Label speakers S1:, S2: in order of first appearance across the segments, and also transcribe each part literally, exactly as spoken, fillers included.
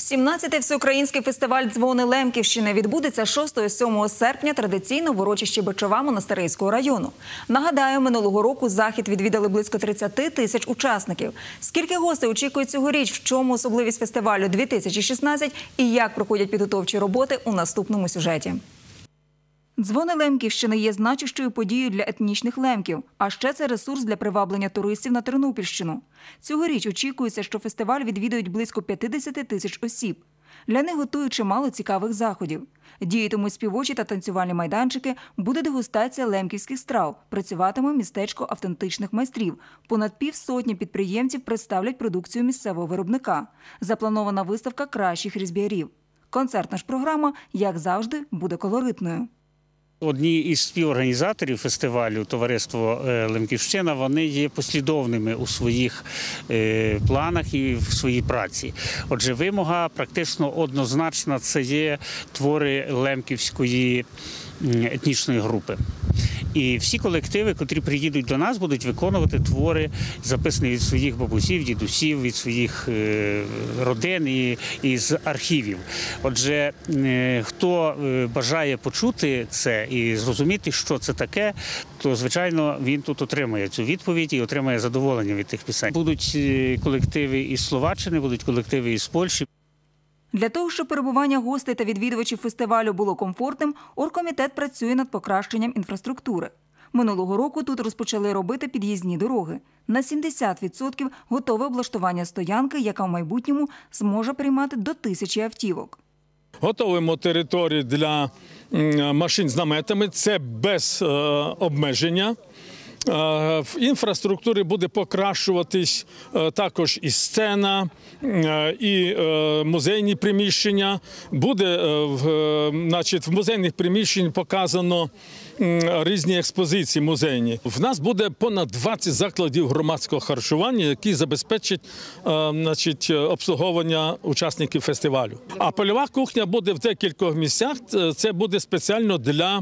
S1: сімнадцятий всеукраїнський фестиваль «Дзвони Лемківщини» відбудеться шостого-сьомого серпня традиційно в урочищі Бичова Монастирського району. Нагадаю, минулого року захід відвідали близько тридцяти тисяч учасників. Скільки гостей очікують цьогоріч, в чому особливість фестивалю дві тисячі шістнадцять і як проходять підготовчі роботи у наступному сюжеті. «Дзвони Лемківщини» є значущою подією для етнічних лемків, а ще це ресурс для приваблення туристів на Тернопільщину. Цьогоріч очікується, що фестиваль відвідають близько п'ятдесят тисяч осіб. Для них готують чимало цікавих заходів. Діятимуть співочі та танцювальні майданчики, буде дегустація лемківських страв, працюватиме містечко автентичних майстрів. Понад півсотні підприємців представлять продукцію місцевого виробника. Запланована виставка кращих різб'ярів. Концертна ж програма, як завжди, буде колоритною.
S2: Одні із співорганізаторів фестивалю «Товариство Лемківщина», вони є послідовними у своїх планах і в своїй праці. Отже, вимога практично однозначна – це є твори лемківської етнічної групи. І всі колективи, котрі приїдуть до нас, будуть виконувати твори, записані від своїх бабусів, дідусів, від своїх родин і, і з архівів. Отже, хто бажає почути це і зрозуміти, що це таке, то, звичайно, він тут отримає цю відповідь і отримає задоволення від тих пісень. Будуть колективи із Словаччини, будуть колективи із Польщі.
S1: Для того, щоб перебування гостей та відвідувачів фестивалю було комфортним, оргкомітет працює над покращенням інфраструктури. Минулого року тут розпочали робити під'їзні дороги. На сімдесят відсотків готове облаштування стоянки, яка в майбутньому зможе приймати до тисячі автівок.
S3: Готуємо територію для машин з наметами, це без е, обмеження. В інфраструктурі буде покращуватись також і сцена, і музейні приміщення. Буде, значить, в музейних приміщеннях показано різні експозиції музейні. В нас буде понад двадцять закладів громадського харчування, які забезпечать, значить, обслуговування учасників фестивалю. А польова кухня буде в декількох місцях. Це буде спеціально для,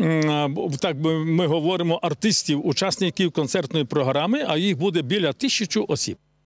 S3: так ми говоримо, артистів, учасників концертної програми, а їх буде біля тисячі осіб.